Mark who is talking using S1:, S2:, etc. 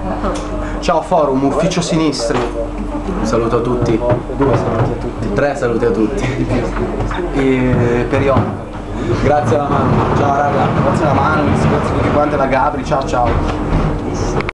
S1: Ciao forum, ufficio sinistri.
S2: Un saluto a tutti.
S1: 2 saluti a tutti.
S2: 3 saluti a tutti.
S1: E periodico.
S2: Grazie alla mano.
S1: Ciao raga, grazie alla mano, grazie a tutti quanti, alla Gabri, ciao ciao.